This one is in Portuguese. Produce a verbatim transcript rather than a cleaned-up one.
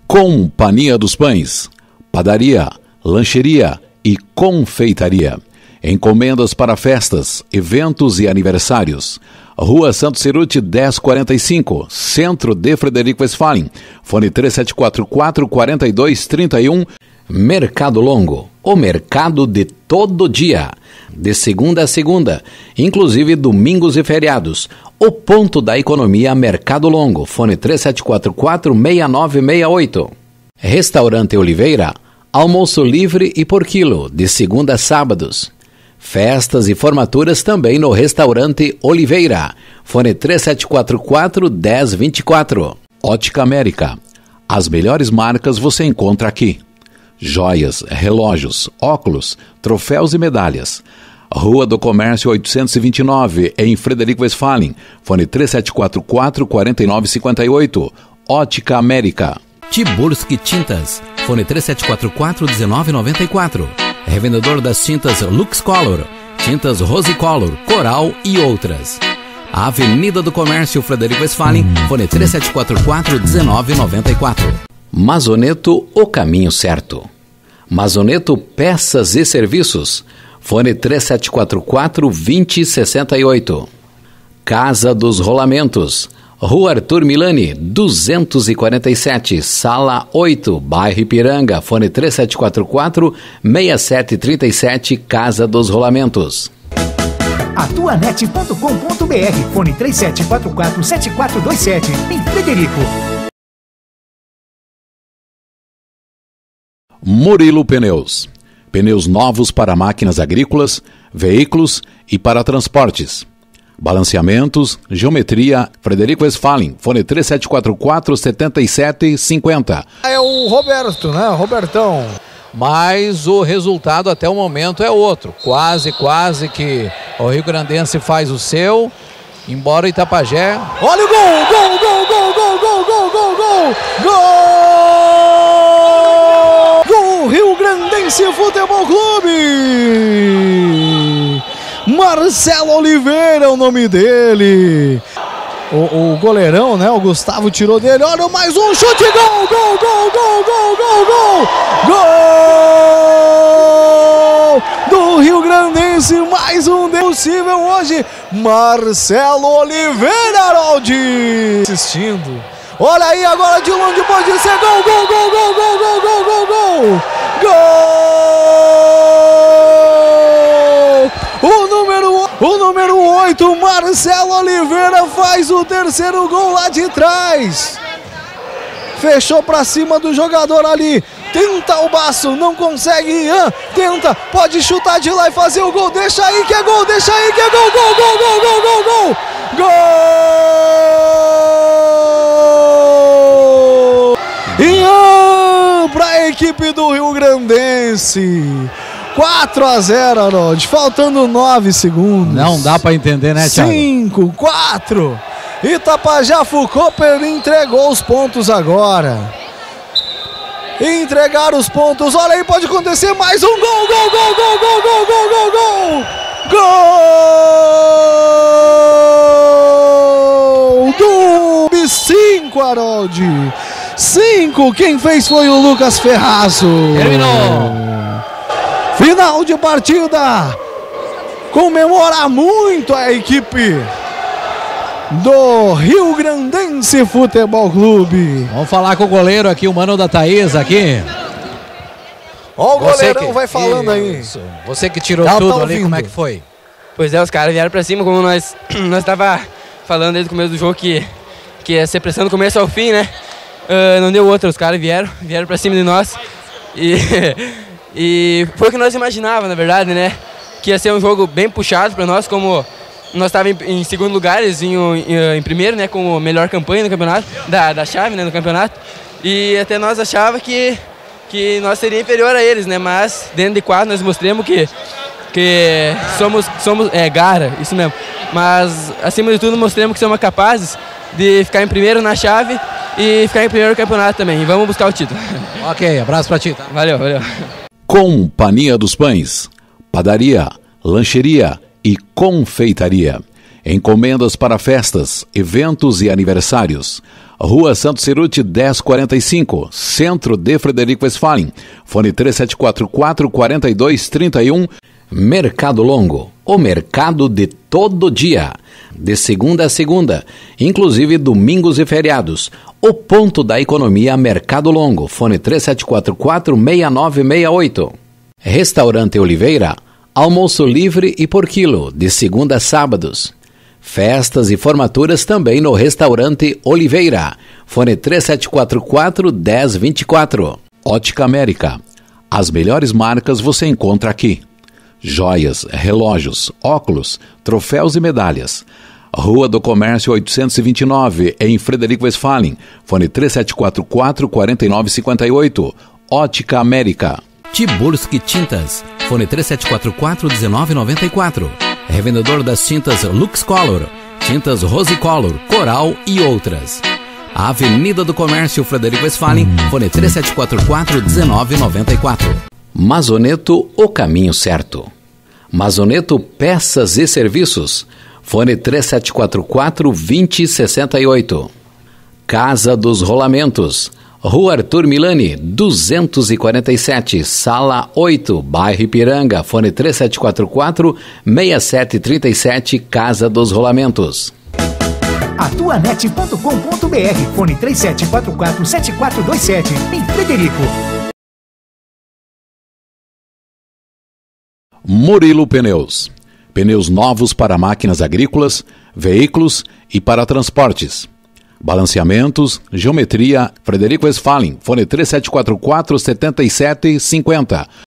Companhia dos Pães, padaria, lancheria e confeitaria. Encomendas para festas, eventos e aniversários. Rua Santo Ceruti dez quarenta e cinco, Centro de Frederico Westphalen. Fone três sete quatro quatro, quatro dois três um. Mercado Longo, o mercado de todo dia. De segunda a segunda, inclusive domingos e feriados. O ponto da economia Mercado Longo. Fone três sete quatro quatro, seis nove seis oito. Restaurante Oliveira, almoço livre e por quilo, de segunda a sábados. Festas e formaturas também no Restaurante Oliveira. Fone três sete quatro quatro, um zero dois quatro. Ótica América. As melhores marcas você encontra aqui. Joias, relógios, óculos, troféus e medalhas. Rua do Comércio oitocentos e vinte e nove, em Frederico Westphalen. Fone três sete quatro quatro, quatro nove cinco oito. Ótica América. Tiburski Tintas. Fone três sete quatro quatro, um nove nove quatro. Revendedor das tintas Lux Color, tintas Rose Color, Coral e outras. Avenida do Comércio Frederico Westphalen. Fone três sete quatro quatro, um nove nove quatro. Mazoneto, o caminho certo. Mazoneto Peças e Serviços. Fone três sete quatro quatro, dois zero seis oito. Casa dos Rolamentos. Rua Arthur Milani, duzentos e quarenta e sete, Sala oito, Bairro Ipiranga. Fone três sete quatro quatro, seis sete três sete, Casa dos Rolamentos. atuanet ponto com ponto br. Fone três sete quatro quatro, sete quatro dois sete, em Frederico. Murilo Pneus. Pneus novos para máquinas agrícolas, veículos e para transportes. Balanceamentos, geometria, Frederico Westphalen. Fone três sete quatro quatro, sete sete cinco zero. É o Roberto, né? Robertão. Mas o resultado até o momento é outro. Quase, quase que o Rio Grandense faz o seu. Embora Itapajé. Olha o gol! Gol, gol, gol, gol, gol, gol, gol, gol! Gol! Gol Rio Grandense Futebol Clube! Marcelo Oliveira é o nome dele. O, o goleirão, né? O Gustavo tirou dele. Olha mais um chute. Gol, gol, gol, gol, gol, gol, gol. Gol do Rio Grandense. Mais um possível hoje. Marcelo Oliveira, Aroldi. Assistindo. Olha aí agora de longe pode ser gol, gol, gol, gol, gol, gol, gol, gol, gol. Gol. O número, o número oito, Marcelo Oliveira, faz o terceiro gol lá de trás. Fechou pra cima do jogador ali. Tenta o Baço, não consegue. Ian tenta, pode chutar de lá e fazer o gol. Deixa aí que é gol, deixa aí que é gol, gol, gol, gol, gol, gol, gol. Gol! Ian pra equipe do Rio Grandense. quatro a zero, Harold, faltando nove segundos. Não dá pra entender, né, Thiago? cinco, quatro. Itapajá Fucoper entregou os pontos agora. Entregar os pontos. Olha aí, pode acontecer mais um gol, gol, gol, gol, gol, gol, gol, gol, gol. Gol do cinco, Harold. cinco, quem fez foi o Lucas Ferrazo. Terminou. Final de partida. Comemorar muito a equipe do Rio Grandense Futebol Clube. Vamos falar com o goleiro aqui, o mano da Thaís aqui. Ó, o Você goleirão que- vai falando aí. Isso. Você que tirou Ela tá tudo ali, ouvindo. como é que foi? Pois é, os caras vieram pra cima, como nós nós tava falando desde o começo do jogo que, que ia ser pressão do começo ao fim, né? Ah, não deu outra, os caras vieram, vieram pra cima de nós. E, e foi o que nós imaginávamos, na verdade, né? Que ia ser um jogo bem puxado pra nós, como nós estávamos em, em segundo lugar, eles vinham em, em primeiro, né? Com a melhor campanha no campeonato, da, da chave, né? No campeonato. E até nós achávamos que, que nós seríamos inferior a eles, né? Mas dentro de quadro nós mostramos que que somos, somos é, gara, isso mesmo. Mas, acima de tudo, mostramos que somos capazes de ficar em primeiro na chave e ficar em primeiro no campeonato também. E vamos buscar o título. Ok, abraço pra ti, tá? Valeu, valeu. Companhia dos Pães, padaria, lancheria e confeitaria. Encomendas para festas, eventos e aniversários. Rua Santo Ceruti dez quarenta e cinco, centro de Frederico Westphalen. Fone três sete quatro quatro, quatro dois três um. Mercado Longo, o mercado de todo dia, de segunda a segunda, inclusive domingos e feriados. O ponto da economia Mercado Longo. Fone três sete quatro quatro, seis nove seis oito. Restaurante Oliveira, almoço livre e por quilo, de segunda a sábados. Festas e formaturas também no Restaurante Oliveira. Fone três sete quatro quatro, um zero dois quatro. Ótica América. As melhores marcas você encontra aqui. Joias, relógios, óculos, troféus e medalhas. Rua do Comércio oitocentos e vinte e nove, em Frederico Westphalen. Fone três sete quatro quatro, quatro nove cinco oito. Ótica América. Tiburski Tintas. Fone três sete quatro quatro, um nove nove quatro. Revendedor das tintas Lux Color, tintas Rose Color, Coral e outras. Avenida do Comércio Frederico Westphalen, fone três sete quatro quatro, um nove nove quatro. Mazoneto, o caminho certo. Mazoneto Peças e Serviços, fone três sete quatro quatro, dois zero seis oito. Casa dos Rolamentos, Rua Arthur Milani, duzentos e quarenta e sete, Sala oito, bairro Ipiranga, fone três sete quatro quatro, seis sete três sete, Casa dos Rolamentos. atuanet ponto com ponto br, fone três sete quatro quatro, sete quatro dois sete, em Frederico. Murilo Pneus. Pneus novos para máquinas agrícolas, veículos e para transportes. Balanceamentos, geometria, Frederico Westphalen, fone três sete quatro quatro, sete sete cinco zero.